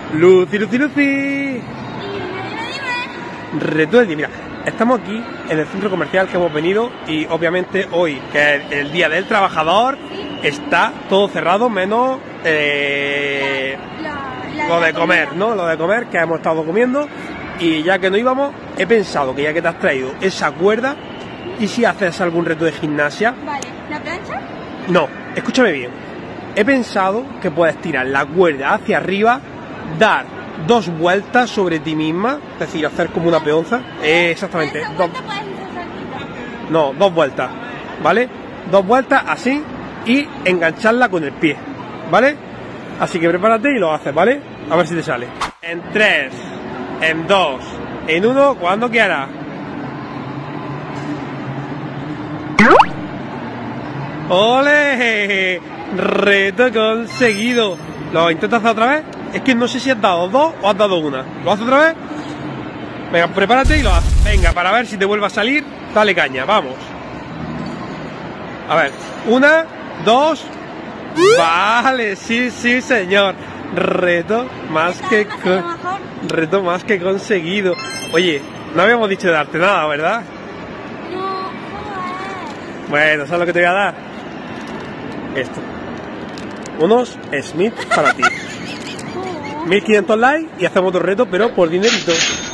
Lucy, Lucy, Lucy. Reto del día. Mira, estamos aquí en el centro comercial que hemos venido y obviamente hoy, que es el día del trabajador, está todo cerrado menos lo de comer, ¿no? Lo de comer que hemos estado comiendo. Y ya que no íbamos, he pensado que ya que te has traído esa cuerda, ¿y si haces algún reto de gimnasia? Vale, ¿la plancha? No, escúchame bien. He pensado que puedes tirar la cuerda hacia arriba, dar 2 vueltas sobre ti misma, es decir, hacer como una peonza. Exactamente. ¿Esa vuelta puedes hacer saltito? No, 2 vueltas, ¿vale? 2 vueltas así y engancharla con el pie, ¿vale? Así que prepárate y lo haces, ¿vale? A ver si te sale. En 3, en 2, en 1, cuando quieras. ¡Ole! Reto conseguido. ¿Lo intentas hacer otra vez? Es que no sé si has dado 2 o has dado 1. ¿Lo haces otra vez? Venga, prepárate y lo haces. Venga, para ver si te vuelve a salir, dale caña, vamos. A ver, 1, 2. Vale, sí, sí, señor. Reto más que conseguido. Oye, no habíamos dicho de darte nada, ¿verdad? No, joder. Bueno, ¿sabes lo que te voy a dar? Esto. Unos Smith para ti. 1500 likes y hacemos otro reto, pero por dinerito.